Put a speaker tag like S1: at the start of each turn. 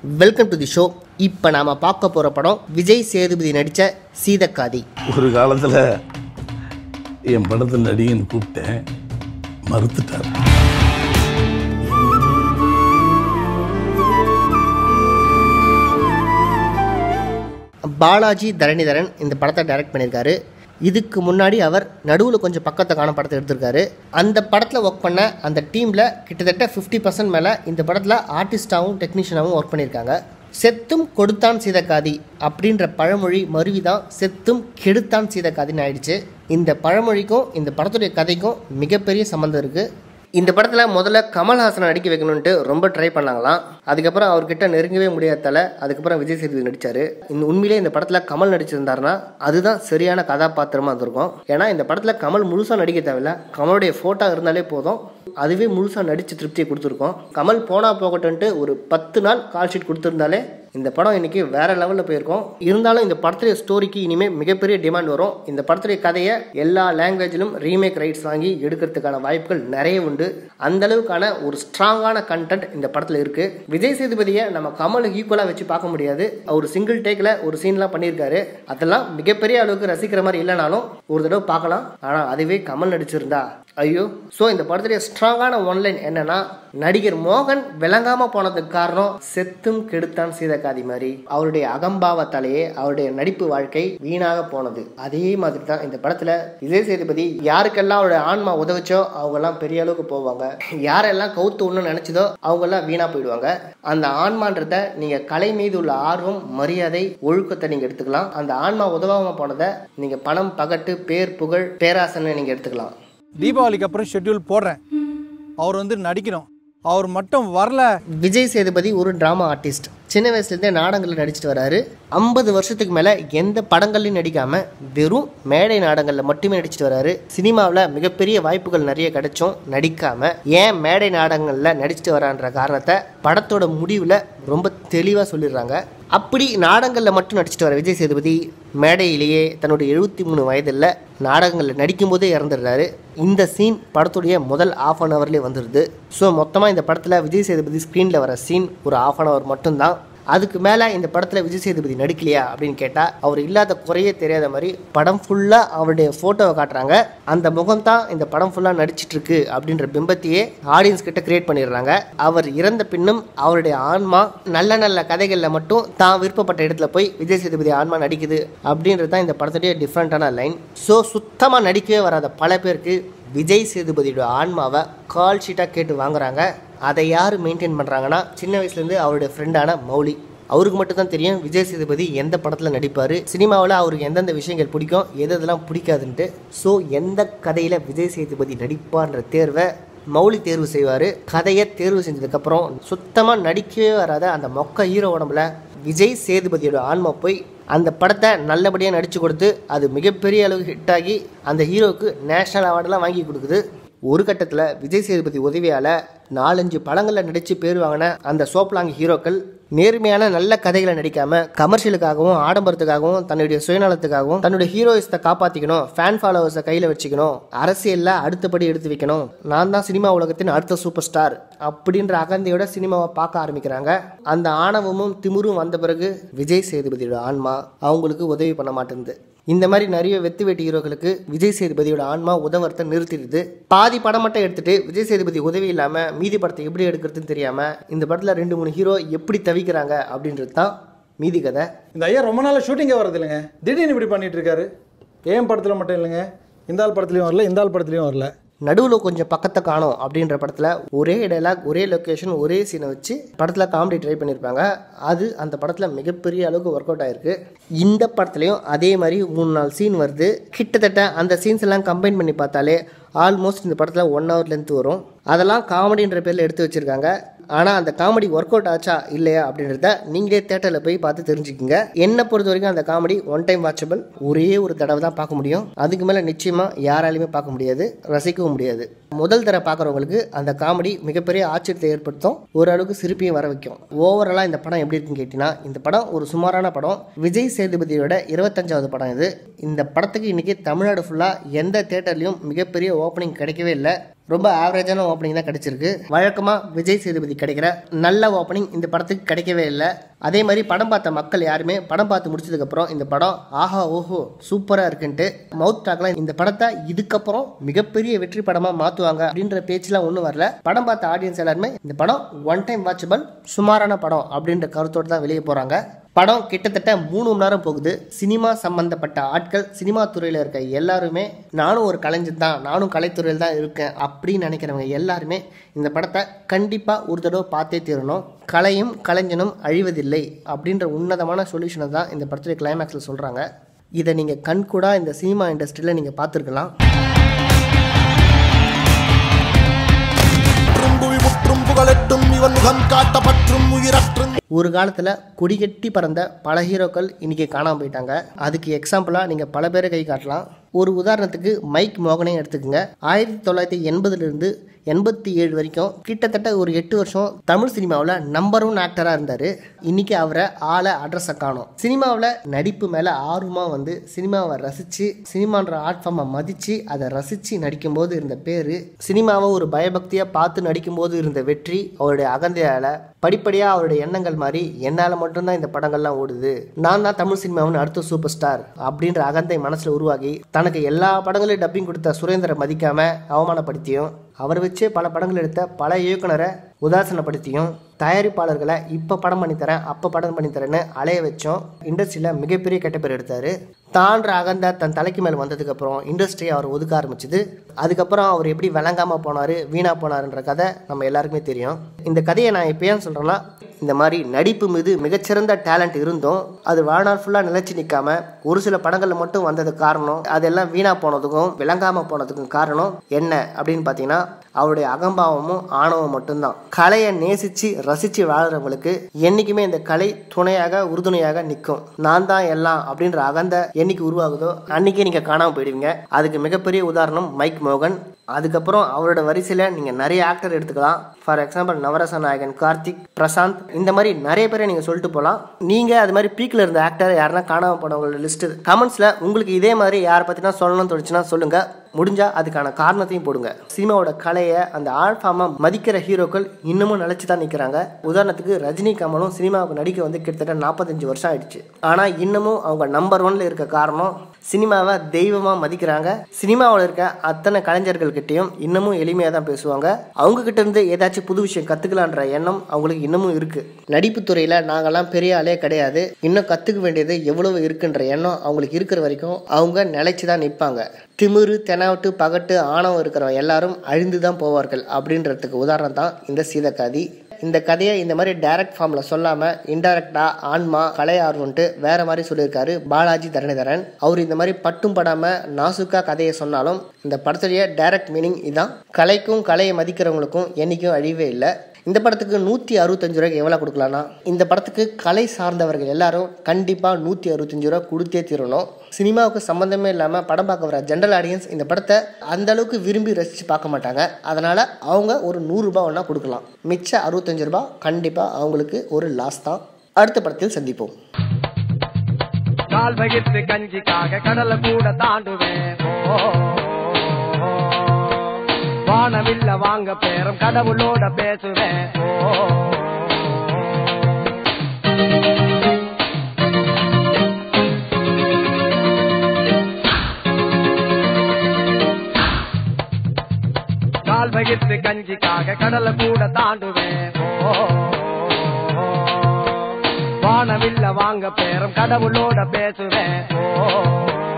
S1: Welcome to the show. இப்போ நாம பார்க்க போற படம் விஜய் சேதுபதி நடித்த சீதக்காதி.
S2: ஒரு காலத்தில் என் படத்தில் நடிகன்னு கூப்பிட்டேன், மறுத்துட்டார்.
S1: பாலாஜி தரணிதரன் இந்த படத்தை டைரக்ட் பண்ணியிருக்காரு. இதுக்கு முன்னாடி அவர் நடுவில் கொஞ்சம் பக்கத்தை காண படத்தை எடுத்திருக்காரு. அந்த படத்தில் ஒர்க் பண்ண அந்த டீமில் கிட்டத்தட்ட 50% மேலே இந்த படத்தில் ஆர்டிஸ்டாகவும் டெக்னீஷியனாகவும் ஒர்க் பண்ணியிருக்காங்க. செத்தும் கொடுத்தான் சீதக்காதி அப்படின்ற பழமொழி மருவிதான் செத்தும் கெடுத்தான் சீதக்காதின்னு ஆயிடுச்சு. இந்த பழமொழிக்கும் இந்த படத்துடைய கதைக்கும் மிகப்பெரிய சம்மந்தம் இருக்குது. இந்த படத்தில் முதல்ல கமல்ஹாசனை நடிக்க வைக்கணுன்ட்டு ரொம்ப ட்ரை பண்ணாங்களாம். அதுக்கப்புறம் அவர்கிட்ட நெருங்கவே முடியாதால அதுக்கப்புறம் விஜய் சேதுபதி நடித்தார். உண்மையிலே இந்த படத்தில் கமல் நடிச்சிருந்தாருன்னா அதுதான் சரியான கதாபாத்திரமாக இருந்திருக்கும். ஏன்னா இந்த படத்தில் கமல் முழுசாக நடிக்க தேவையில்ல, கமலுடைய ஃபோட்டோ இருந்தாலே போதும், அதுவே முழுசாக நடித்து திருப்தியை கொடுத்துருக்கோம். கமல் போனால் போகட்டுன்ட்டு ஒரு 10 நாள் கால் ஷீட் கொடுத்துருந்தாலே இந்த படம் இன்றைக்கி வேறு லெவலில் போயிருக்கும். இருந்தாலும் இந்த படத்துடைய ஸ்டோரிக்கு இனிமேல் மிகப்பெரிய டிமாண்ட் வரும். இந்த படத்துடைய கதையை எல்லா லாங்குவேஜிலும் ரீமேக் ரைட்ஸ் வாங்கி எடுக்கிறதுக்கான வாய்ப்புகள் நிறைய உண்டு. அந்த அளவுக்கான ஒரு ஸ்ட்ராங்கான கண்டென்ட் இந்த படத்தில் இருக்குது. விஜய் சேதுபதியை நம்ம கமலுக்கு ஈக்குவலாக வச்சு பார்க்க முடியாது. அவர் சிங்கிள் டேக்கில் ஒரு சீன்லாம் பண்ணியிருக்காரு. அதெல்லாம் மிகப்பெரிய அளவுக்கு ரசிக்கிற மாதிரி இல்லைனாலும் ஒரு தடவை பார்க்கலாம். ஆனால் அதுவே கமல் நடிச்சிருந்தா ஐயோ. ஸோ இந்த படத்துடைய ஸ்ட்ராங்கான ஒன்லைன் என்னன்னா, நடிகர் மோகன் விளங்காமல் போனதுக்கு காரணம் செத்தும் கெடுத்தான் சீதக்காதி மாதிரி அவருடைய அகம்பாவத்தாலேயே அவருடைய நடிப்பு வாழ்க்கை வீணாக போனது. அதே மாதிரி தான் இந்த படத்தில் விஜய் சேதுபதி யாருக்கெல்லாம் அவருடைய ஆன்மா உதவிச்சோ அவங்கெல்லாம் பெரிய அளவுக்கு போவாங்க, யாரெல்லாம் கவுத்து ஒன்று நினைச்சதோ அவங்கெல்லாம் வீணா போயிடுவாங்க. அந்த ஆன்மான்றத நீங்கள் கலை மீது உள்ள ஆர்வம், மரியாதை, ஒழுக்கத்தை நீங்கள் எடுத்துக்கலாம். அந்த ஆன்மா உதவாமல் போனதை நீங்கள் பணம், பகட்டு, பேர், புகழ், பேராசனை நீங்கள் எடுத்துக்கலாம்.
S3: தீபாவளிக்கு அப்புறம் ஷெட்யூல் போடுறேன், அவர் நடிக்கணும், அவர் மட்டும் வரல. விஜய்
S1: சேதுபதி ஒரு டிராமா ஆர்டிஸ்ட். சின்ன வயசுலேருந்தே நாடகங்களில் நடிச்சிட்டு வராரு. 50 வருஷத்துக்கு மேலே எந்த படங்கள்லையும் நடிக்காமல் வெறும் மேடை நாடகங்களில் மட்டுமே நடிச்சிட்டு வராரு. சினிமாவில் மிகப்பெரிய வாய்ப்புகள் நிறைய கிடைச்சும் நடிக்காமல் ஏன் மேடை நாடகங்களில் நடிச்சிட்டு வரான்ற காரணத்தை படத்தோட முடிவில் ரொம்ப தெளிவாக சொல்லிடுறாங்க. அப்படி நாடகங்களில் மட்டும் நடிச்சிட்டு வர விஜய் சேதுபதி மேடையிலேயே தன்னுடைய 73 வயதில் நாடகங்களில் நடிக்கும்போதே இறந்துடுறாரு. இந்த சீன் படத்துடைய முதல் ½ அன் ஹவர்லேயே வந்துடுது. ஸோ மொத்தமாக இந்த படத்தில் விஜய் சேதுபதி ஸ்க்ரீனில் வர சீன் ஒரு ½ அன் ஹவர் மட்டும்தான். அதுக்கு மேலே இந்த படத்தில் விஜய் சேதுபதி நடிக்கலையா அப்படின்னு கேட்டால் அவர் இல்லாத குறையே தெரியாத மாதிரி படம் ஃபுல்லாக அவருடைய ஃபோட்டோவை காட்டுறாங்க. அந்த முகம் தான் இந்த படம் ஃபுல்லாக நடிச்சிட்ருக்கு அப்படின்ற பிம்பத்தையே ஆடியன்ஸ் கிட்ட கிரியேட் பண்ணிடுறாங்க. அவர் இறந்த பின்னும் அவருடைய ஆன்மா நல்ல நல்ல கதைகளில் மட்டும் தான் விருப்பப்பட்ட இடத்துல போய் விஜய் சேதுபதி ஆன்மா நடிக்குது அப்படின்றது தான் இந்த படத்துடைய டிஃப்ரெண்ட்டான லைன். ஸோ சுத்தமாக நடிக்கவே வராத பல பேருக்கு விஜய் சேதுபதியோட ஆன்மாவை கால் ஷீட்டாக கேட்டு வாங்குறாங்க. அதை யார் மெயின்டைன் பண்ணுறாங்கன்னா, சின்ன வயசுலேருந்து அவருடைய ஃப்ரெண்டான மௌலி. அவருக்கு மட்டும் தான் தெரியும் விஜய் சேதுபதி எந்த படத்தில் நடிப்பார், சினிமாவில் அவருக்கு எந்தெந்த விஷயங்கள் பிடிக்கும், எதெல்லாம் பிடிக்காதுன்ட்டு. ஸோ எந்த கதையில் விஜய் சேதுபதி நடிப்பார்ன்ற தேர்வை மௌலி தேர்வு செய்வார். கதையை தேர்வு செஞ்சதுக்கப்புறம் சுத்தமாக நடிக்கவே வராத அந்த மொக்க ஹீரோ உடம்புல விஜய் சேதுபதியோட ஆன்மா போய் அந்த படத்தை நல்லபடியாக நடித்து கொடுத்து அது மிகப்பெரிய அளவு ஹிட் ஆகி அந்த ஹீரோவுக்கு நேஷ்னல் அவார்டெலாம் வாங்கி கொடுக்குது. ஒரு கட்டத்தில் விஜய் சேதுபதி உதவியால் 4-5 படங்களில் நடித்து பேர் வாங்கின அந்த சோப்லாங் ஹீரோக்கள் நேர்மையான நல்ல கதைகளை நடிக்காமல் கமர்ஷியலுக்காகவும் ஆடம்பரத்துக்காகவும் தன்னுடைய சுயநலத்துக்காகவும் தன்னுடைய ஹீரோயிஸை காப்பாற்றிக்கணும், ஃபேன் ஃபாலோவர்ஸை கையில் வச்சுக்கணும், அரசியலில் அடுத்தபடி எடுத்து வைக்கணும், நான் தான் சினிமா உலகத்தின் அடுத்த சூப்பர் ஸ்டார் அப்படின்ற அகந்தையோட சினிமாவை பார்க்க ஆரம்பிக்கிறாங்க. அந்த ஆணவமும் திமிரும் வந்த பிறகு விஜய் சேதுபதியோட ஆன்மா அவங்களுக்கு உதவி பண்ண மாட்டேங்குது. இந்த மாதிரி நிறைய வெத்து வெட்டி ஹீரோக்களுக்கு விஜய் சேதுபதியோட ஆன்மா உதவத்தை நிறுத்திடுது. பாதி படம் மட்டும் எடுத்துட்டு விஜய் சேதுபதி உதவி இல்லாமல் மீதி படத்தை எப்படி எடுக்கிறதுன்னு தெரியாமல் இந்த படத்தில் 2-3 ஹீரோ எப்படி தவிக்கிறாங்க அப்படின்றது தான் மீதி கதை.
S3: இந்த ஐயா ரொம்ப நாள் ஷூட்டிங்கே வரது இல்லைங்க, திடீர்னு இப்படி பண்ணிட்டு இருக்காரு. ஏன் படத்தில் மட்டும் இல்லைங்க, இந்த ஆள் படத்துலையும் வரல, இந்த ஆள் படத்துலையும் வரல.
S1: நடுவில் கொஞ்சம் பக்கத்தை காணும் அப்படின்ற படத்தில் ஒரே டைலாக், ஒரே லொக்கேஷன், ஒரே சீனை வச்சு படத்தில் காமெடி ட்ரை பண்ணியிருப்பாங்க. அது அந்த படத்தில் மிகப்பெரிய அளவுக்கு ஒர்க் அவுட் ஆகிருக்கு. இந்த படத்துலையும் அதே மாதிரி 3-4 சீன் வருது. கிட்டத்தட்ட அந்த சீன்ஸ் எல்லாம் கம்பைன் பண்ணி பார்த்தாலே ஆல்மோஸ்ட் இந்த படத்தில் 1 ஹவர் லென்த் வரும். அதெல்லாம் காமெடின்ற பேரில் எடுத்து வச்சுருக்காங்க. ஆனால் அந்த காமெடி ஒர்க் அவுட் ஆச்சா இல்லையா அப்படின்றத நீங்களே தேட்டரில் போய் பார்த்து தெரிஞ்சுக்கிங்க. என்னை பொறுத்த வரைக்கும் அந்த காமெடி 1 டைம் வாட்சபிள், ஒரே ஒரு தடவை தான் பார்க்க முடியும். அதுக்கு மேலே நிச்சயமாக யாராலையுமே பார்க்க முடியாது, ரசிக்கவும் முடியாது. முதல் தர பார்க்குறவங்களுக்கு அந்த காமெடி மிகப்பெரிய ஆச்சரியத்தை ஏற்படுத்தும், ஓரளவுக்கு சிரிப்பையும் வர வைக்கும். ஓவராலாக இந்த படம் எப்படி இருக்குன்னு கேட்டிங்கன்னா, இந்த படம் ஒரு சுமாரான படம். விஜய் சேதுபதியோட 25வது படம் இது. இந்த படத்துக்கு இன்றைக்கி தமிழ்நாடு ஃபுல்லாக எந்த தேட்டர்லையும் மிகப்பெரிய ஓப்பனிங் கிடைக்கவே இல்லை. ரொம்ப ஆவரேஜான ஓப்பனிங் தான் கிடைச்சிருக்கு. வழக்கமாக விஜய் சேதுபதி கிடைக்கிற நல்ல ஓப்பனிங் இந்த படத்துக்கு கிடைக்கவே இல்லை. அதே மாதிரி படம் பார்த்த மக்கள் யாருமே படம் பார்த்து முடிச்சதுக்கப்புறம் இந்த படம் ஆஹா ஓஹோ சூப்பராக இருக்குன்ட்டு மவுத் டாக்லாம் இந்த படத்தை இதுக்கப்புறம் மிகப்பெரிய வெற்றி படமாக மாற்றுவாங்க அப்படின்ற பேச்சுலாம் ஒன்றும் வரல. படம் பார்த்த ஆடியன்ஸ் எல்லாருமே இந்த படம் ஒன் டைம் வாட்சபிள் சுமாரான படம் அப்படின்ற கருத்தோடு தான் வெளியே போகிறாங்க. படம் கிட்டத்தட்ட 3 மணி நேரம் போகுது. சினிமா சம்பந்தப்பட்ட ஆட்கள், சினிமா துறையில் இருக்க எல்லாருமே நானும் ஒரு கலைஞர் தான், நானும் கலைத்துறையில் தான் இருக்கேன் அப்படின்னு நினைக்கிறவங்க எல்லாருமே இந்த படத்தை கண்டிப்பாக ஒரு தடவை பார்த்தே தீரணும். கலையும் கலைஞனும் அழிவதில்லை அப்படின்ற உன்னதமான சொல்யூஷனை தான் இந்த படத்துடைய கிளைமேக்ஸில் சொல்கிறாங்க. இதை நீங்கள் கண்கூடாக இந்த சினிமா இண்டஸ்ட்ரியில் நீங்கள் பார்த்துருக்கலாம். ஒரு காலத்தில் கொடிகட்டி பறந்த பல ஹீரோக்கள் இன்னைக்கு காணாமல் போயிட்டாங்க. அதுக்கு எக்ஸாம்பிளாக நீங்கள் பல பேரை கை காட்டலாம். ஒரு உதாரணத்துக்கு மைக் மோகனே எடுத்துக்கோங்க. 1980லிருந்து 87 வரைக்கும் கிட்டத்தட்ட ஒரு 8 வருஷம் தமிழ் சினிமாவில் நம்பர் 1 ஆக்டராக இருந்தார். இன்னைக்கு அவரை ஆளை அட்ரஸை காணும். சினிமாவில் நடிப்பு மேலே ஆர்வமாக வந்து சினிமாவை ரசித்து, சினிமான்ற ஆர்ட் ஃபார்மை மதித்து அதை ரசித்து நடிக்கும்போது இருந்த பேர், சினிமாவை ஒரு பயபக்தியாக பார்த்து நடிக்கும்போது இருந்த வெற்றி, அவருடைய அகந்தையால் படிப்படியாக அவருடைய எண்ணங்கள் மாதிரி என்னால் மட்டும்தான் இந்த படங்கள்லாம் ஓடுது, நான் தான் தமிழ் சினிமாவின் அடுத்த சூப்பர் ஸ்டார் அப்படின்ற அகந்தை மனசில் உருவாகி தனக்கு எல்லா படங்களையும் டப்பிங் கொடுத்த சுரேந்தரை மதிக்காமல் அவமானப்படுத்தியும், அவர் வச்சு பல படங்கள் எடுத்த பல இயக்குனரை உதாசனப்படுத்தியும், தயாரிப்பாளர்களை இப்போ படம் பண்ணித்தரேன் அப்போ படம் பண்ணித்தரேன்னு அலைய வச்சோம் இண்டஸ்ட்ரியில் மிகப்பெரிய கெட்ட பேர் எடுத்தார். தான்ற அகந்தை தன் தலைக்கு மேலே வந்ததுக்கப்புறம் இண்டஸ்ட்ரி அவர் ஒதுக்க ஆரம்பிச்சுது. அதுக்கப்புறம் அவர் எப்படி விளங்காமல் போனார், வீணாக போனார்ன்ற கதை நம்ம எல்லாருக்குமே தெரியும். இந்த கதையை நான் இப்போ ஏன் சொல்கிறேன்னா, இந்த மாதிரி நடிப்பு மீது மிகச்சிறந்த டேலண்ட் இருந்தும் அது வாழ்நாள் ஃபுல்லாக நிலைச்சி நிற்காம ஒரு சில படங்களில் மட்டும் வந்ததுக்கு காரணம், அதெல்லாம் வீணாக போனதுக்கும் விளங்காமல் போனதுக்கும் காரணம் என்ன அப்படின்னு பார்த்தீங்கன்னா, அவருடைய அகம்பாவமும் ஆணவம் மட்டும்தான். கலையை நேசித்து ரசித்து வாழ்கிறவங்களுக்கு என்றைக்குமே இந்த கலை துணையாக உறுதுணையாக நிற்கும். நான் தான் எல்லாம் அப்படின்ற அகந்தை என்னைக்கு உருவாகுதோ அன்றைக்கே நீங்கள் காணாமல் போயிடுவீங்க. அதுக்கு மிகப்பெரிய உதாரணம் மைக் மோகன். அதுக்கப்புறம் அவரோட வரிசையில் நீங்கள் நிறைய ஆக்டர் எடுத்துக்கலாம். ஃபார் எக்ஸாம்பிள் நவரச நாயகன் கார்த்திக், பிரசாந்த், இந்த மாதிரி நிறைய பேரை நீங்கள் சொல்லிட்டு போகலாம். நீங்கள் அது மாதிரி பீக்கில் இருந்த ஆக்டர் யாருன்னா காணாமல் போனவங்களோட லிஸ்ட்டு கமெண்ட்ஸில் உங்களுக்கு இதே மாதிரி யாரை பற்றினா சொல்லணும்னு தோணுச்சுன்னா சொல்லுங்கள். முடிஞ்சால் அதுக்கான காரணத்தையும் போடுங்க. சினிமாவோட கலையை அந்த ஆழ்ஃபார்மாக மதிக்கிற ஹீரோக்கள் இன்னமும் நிலச்சி தான் நிற்கிறாங்க. உதாரணத்துக்கு ரஜினி கமலும் சினிமாவுக்கு நடிக்க வந்து கிட்டத்தட்ட 45 வருஷம் ஆயிடுச்சு. ஆனால் இன்னமும் அவங்க நம்பர் 1ல இருக்க காரணம் சினிமாவை தெய்வமாக மதிக்கிறாங்க. சினிமாவில் இருக்க அத்தனை கலைஞர்கள்கிட்டையும் இன்னமும் எளிமையாக தான் பேசுவாங்க. அவங்ககிட்ட இருந்து ஏதாச்சும் புது விஷயம் கற்றுக்கலான்ற எண்ணம் அவங்களுக்கு இன்னமும் இருக்குது. நடிப்பு துறையில் நாங்கள்லாம் பெரிய ஆளே கிடையாது, இன்னும் கற்றுக்க வேண்டியது எவ்வளவு இருக்குன்ற எண்ணம் அவங்களுக்கு இருக்கிற வரைக்கும் அவங்க நிலைச்சி தான் நிற்பாங்க. திமிரு, தெனாவட்டு, பகட்டு, ஆணவம் இருக்கிறவங்க எல்லாரும் அழிந்து தான் போவார்கள் அப்படின்றதுக்கு உதாரணம் தான் இந்த சீதக்காதி. இந்த கதையை இந்த மாதிரி டைரக்ட் ஃபார்மில் சொல்லாமல் இன்டைரக்டாக ஆன்மா, கலை ஆர்வம்ட்டு வேறு மாதிரி சொல்லியிருக்காரு பாலாஜி தரணிதரன். அவர் இந்த மாதிரி பட்டும் படாமல் நாசுக்காக கதையை சொன்னாலும் இந்த படத்துடைய டைரக்ட் மீனிங் இதுதான். கலைக்கும் கலையை மதிக்கிறவங்களுக்கும் என்றைக்கும் அழிவே இல்லை. இந்த படத்துக்கு 165 ரூபாய்க்கு எவ்வளோ கொடுக்கலான்னா, இந்த படத்துக்கு கலை சார்ந்தவர்கள் எல்லாரும் கண்டிப்பாக 165 ரூபா கொடுத்தே தீரணும். சினிமாவுக்கு சம்மந்தமே இல்லாமல் படம் பார்க்க வர ஜென்ரல் ஆடியன்ஸ் இந்த படத்தை அந்த அளவுக்கு விரும்பி ரசித்து பார்க்க மாட்டாங்க. அதனால் அவங்க ஒரு 100 ரூபா ஒன்றா கொடுக்கலாம். மிச்ச 65 ரூபா கண்டிப்பாக அவங்களுக்கு ஒரு லாஸ் தான். அடுத்த படத்தில் சந்திப்போம். கஞ்சிக்காக கடலை கூட தாண்டுவேன், வானவில்ல வாங்க பேரம் கடவுளோட பேசுவேன். கால் வகித்து கஞ்சிக்காக கடலை கூட தாண்டுவேன், வானவில்ல வாங்க பேரம் கடவுளோட பேசுவேன்.